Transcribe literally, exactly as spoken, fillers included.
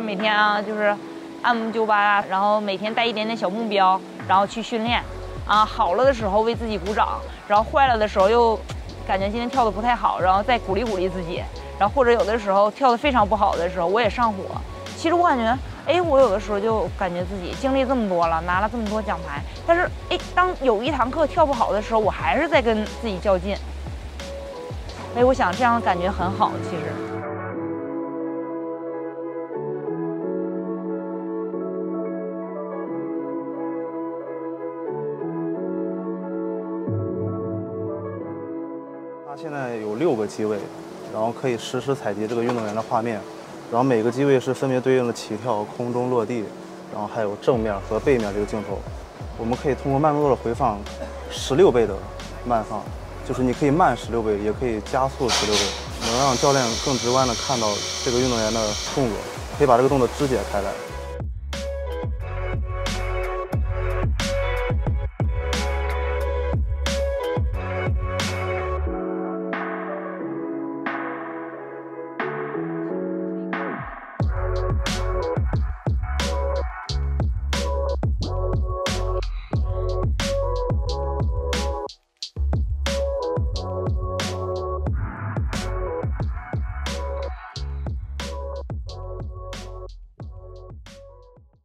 每天啊就是按部就班啊，然后每天带一点点小目标，然后去训练。啊，好了的时候为自己鼓掌，然后坏了的时候又感觉今天跳的不太好，然后再鼓励鼓励自己。然后或者有的时候跳的非常不好的时候，我也上火。其实我感觉，哎，我有的时候就感觉自己经历这么多了，拿了这么多奖牌，但是哎，当有一堂课跳不好的时候，我还是在跟自己较劲。哎，我想这样的感觉很好，其实。 它现在有六个机位，然后可以实时采集这个运动员的画面，然后每个机位是分别对应的起跳、空中落地，然后还有正面和背面这个镜头。我们可以通过慢动作的回放，十六倍的慢放，就是你可以慢十六倍，也可以加速十六倍，能让教练更直观的看到这个运动员的动作，可以把这个动作肢解开来。